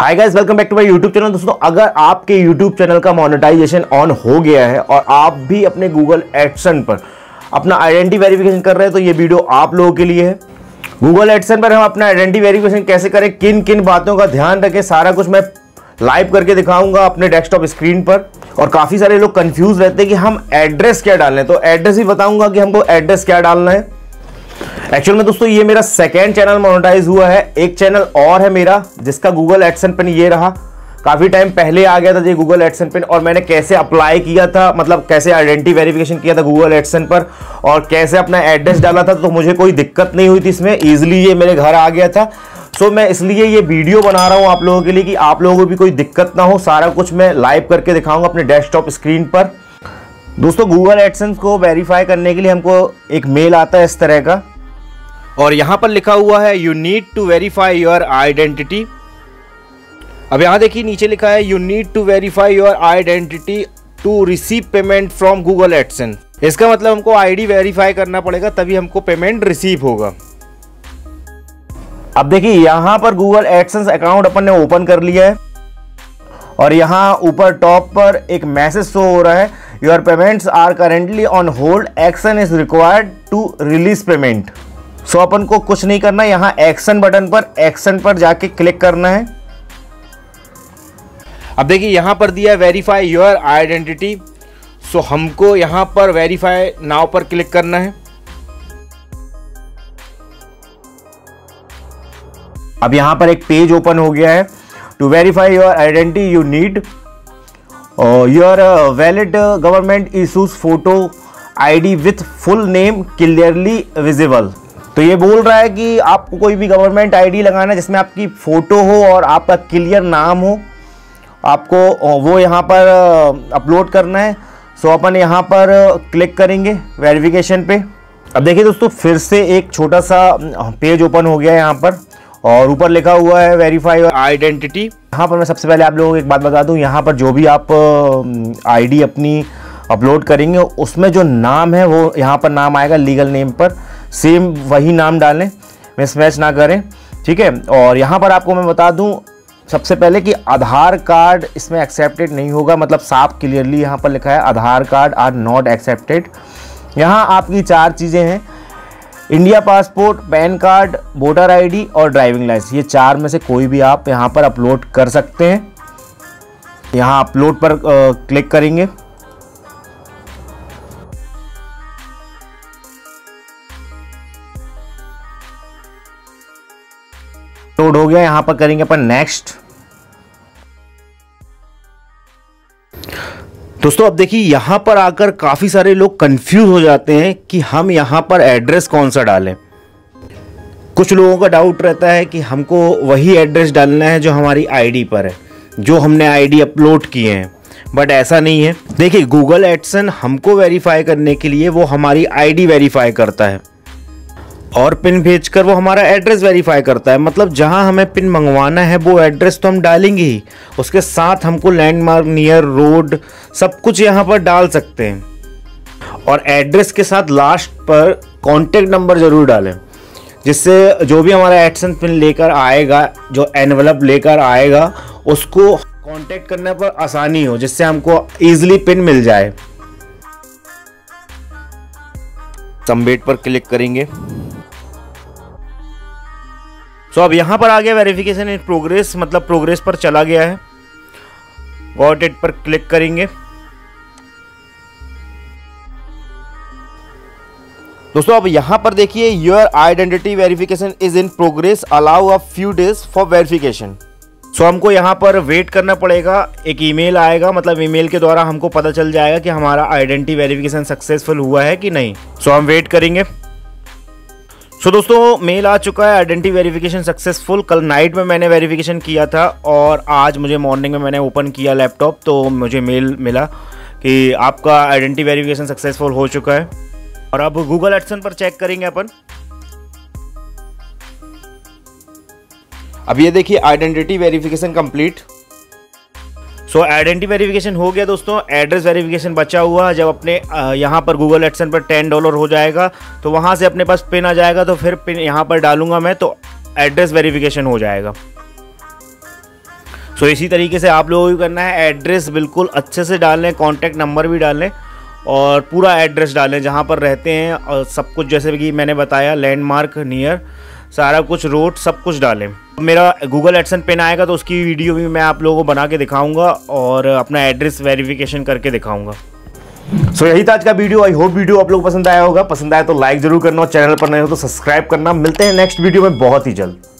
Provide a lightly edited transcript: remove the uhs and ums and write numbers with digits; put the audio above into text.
Hi guys, welcome back to my YouTube channel. दोस्तों, अगर आपके यूट्यूब चैनल का मोनेटाइजेशन ऑन हो गया है और आप भी अपने गूगल एडसेंस पर अपना आइडेंटिटी वेरिफिकेशन कर रहे हैं तो ये वीडियो आप लोगों के लिए है। गूगल एडसेंस पर हम अपना आइडेंटिटी वेरिफिकेशन कैसे करें, किन किन बातों का ध्यान रखें, सारा कुछ मैं लाइव करके दिखाऊंगा अपने डेस्कटॉप स्क्रीन पर। और काफी सारे लोग कंफ्यूज रहते हैं कि हम एड्रेस क्या डालें, तो एड्रेस ही बताऊंगा कि हमको एड्रेस क्या डालना है। एक्चुअल में दोस्तों ये मेरा सेकेंड चैनल मोनेटाइज हुआ है। एक चैनल और है मेरा जिसका गूगल एडसेंस पिन ये रहा, काफी टाइम पहले आ गया था ये गूगल एडसेंस पिन। और मैंने कैसे अप्लाई किया था, मतलब कैसे आइडेंटिटी वेरिफिकेशन किया था गूगल एडसेंस पर और कैसे अपना एड्रेस डाला था, तो मुझे कोई दिक्कत नहीं हुई थी इसमें, ईजिली ये मेरे घर आ गया था। सो मैं इसलिए ये वीडियो बना रहा हूं आप लोगों के लिए कि आप लोगों को भी कोई दिक्कत ना हो। सारा कुछ मैं लाइव करके दिखाऊंगा अपने डेस्कटॉप स्क्रीन पर। दोस्तों, गूगल एडसेंस को वेरीफाई करने के लिए हमको एक मेल आता है इस तरह का, और यहां पर लिखा हुआ है you need to verify your identity. अब यहां देखिए नीचे लिखा है you need to verify your identity to receive payment from Google AdSense. इसका मतलब हमको आईडी वेरीफाई करना पड़ेगा तभी हमको पेमेंट रिसीव होगा। अब देखिए यहां पर गूगल एडसेंस अकाउंट अपन ने ओपन कर लिया है और यहां ऊपर टॉप पर एक मैसेज शो हो रहा है, your payments are currently on hold, action is required to release payment. So अपन को कुछ नहीं करना, यहां एक्शन बटन पर एक्शन पर जाके क्लिक करना है। अब देखिए यहां पर दिया वेरीफाई योर आइडेंटिटी, सो हमको यहां पर वेरीफाई नाउ पर क्लिक करना है। अब यहां पर एक पेज ओपन हो गया है। To verify your identity you need your valid government issues photo ID with full name clearly visible. तो ये बोल रहा है कि आपको कोई भी गवर्नमेंट आईडी लगाना है जिसमें आपकी फोटो हो और आपका क्लियर नाम हो, आपको वो यहाँ पर अपलोड करना है। सो अपन यहाँ पर क्लिक करेंगे वेरिफिकेशन पे। अब देखिए दोस्तों, फिर से एक छोटा सा पेज ओपन हो गया है यहाँ पर और ऊपर लिखा हुआ है वेरीफाई योर आइडेंटिटी। यहाँ पर मैं सबसे पहले आप लोगों को एक बात बता दूँ, यहाँ पर जो भी आप आईडी अपनी अपलोड करेंगे उसमें जो नाम है वो यहाँ पर नाम आएगा लीगल नेम पर, सेम वही नाम डालें, मिसमैच ना करें, ठीक है। और यहाँ पर आपको मैं बता दूं सबसे पहले कि आधार कार्ड इसमें एक्सेप्टेड नहीं होगा, मतलब साफ क्लियरली यहाँ पर लिखा है Aadhaar card are not accepted. यहाँ आपकी 4 चीज़ें हैं, India passport, PAN card, voter ID और ड्राइविंग लाइसेंस। ये 4 में से कोई भी आप यहाँ पर अपलोड कर सकते हैं। यहाँ अपलोड पर क्लिक करेंगे। अपलोड हो गया, यहां पर करेंगे अपन नेक्स्ट। दोस्तों अब देखिए यहां पर आकर काफी सारे लोग कंफ्यूज हो जाते हैं कि हम यहां पर एड्रेस कौन सा डालें। कुछ लोगों का डाउट रहता है कि हमको वही एड्रेस डालना है जो हमारी आईडी पर है, जो हमने आईडी अपलोड किए हैं, बट ऐसा नहीं है। देखिए गूगल एडसेंस हमको वेरीफाई करने के लिए वो हमारी आईडी वेरीफाई करता है और पिन भेजकर वो हमारा एड्रेस वेरीफाई करता है। मतलब जहां हमें पिन मंगवाना है वो एड्रेस तो हम डालेंगे ही, उसके साथ हमको लैंडमार्क, नियर, रोड, सब कुछ यहां पर डाल सकते हैं। और एड्रेस के साथ लास्ट पर कॉन्टेक्ट नंबर जरूर डालें, जिससे जो भी हमारा एडसेंस पिन लेकर आएगा, जो एनवेलप लेकर आएगा, उसको कॉन्टेक्ट करने पर आसानी हो, जिससे हमको ईजिली पिन मिल जाए। सबमिट पर क्लिक करेंगे। सो अब यहां पर आ गया वेरिफिकेशन इन प्रोग्रेस, मतलब प्रोग्रेस पर चला गया है। गॉट इट पर क्लिक करेंगे। दोस्तों अब यहां पर देखिए your identity verification is in progress, allow a few days for verification. So हमको यहां पर वेट करना पड़ेगा, एक ईमेल आएगा, मतलब ईमेल के द्वारा हमको पता चल जाएगा कि हमारा आइडेंटिटी वेरिफिकेशन सक्सेसफुल हुआ है कि नहीं। सो हम वेट करेंगे। सो दोस्तों मेल आ चुका है, आइडेंटिटी वेरिफिकेशन सक्सेसफुल। कल नाइट में मैंने वेरिफिकेशन किया था और आज मुझे मॉर्निंग में मैंने ओपन किया लैपटॉप, तो मुझे मेल मिला कि आपका आइडेंटिटी वेरिफिकेशन सक्सेसफुल हो चुका है। और अब गूगल एडसेंस पर चेक करेंगे अपन। अब ये देखिए identity verification complete. So identity verification हो गया दोस्तों। एड्रेस वेरिफिकेशन बचा हुआ, जब अपने यहाँ पर गूगल एडसेंस पर $10 हो जाएगा तो वहाँ से अपने पास पिन आ जाएगा, तो फिर पिन यहाँ पर डालूंगा मैं तो एड्रेस वेरिफिकेशन हो जाएगा। सो इसी तरीके से आप लोगों को करना है, एड्रेस बिल्कुल अच्छे से डाल लें, कॉन्टैक्ट नंबर भी डाल लें और पूरा एड्रेस डालें जहाँ पर रहते हैं, और सब कुछ जैसे कि मैंने बताया, लैंडमार्क, नियर, सारा कुछ, रोड, सब कुछ डालें। मेरा गूगल एडसेंस पिन आएगा तो उसकी वीडियो भी मैं आप लोगों को बना के दिखाऊंगा और अपना एड्रेस वेरिफिकेशन करके दिखाऊंगा। सो यही था आज का वीडियो। आई होप वीडियो आप लोगों को पसंद आया होगा। पसंद आया तो लाइक जरूर करना और चैनल पर नए हो तो सब्सक्राइब करना। मिलते हैं नेक्स्ट वीडियो में बहुत ही जल्द।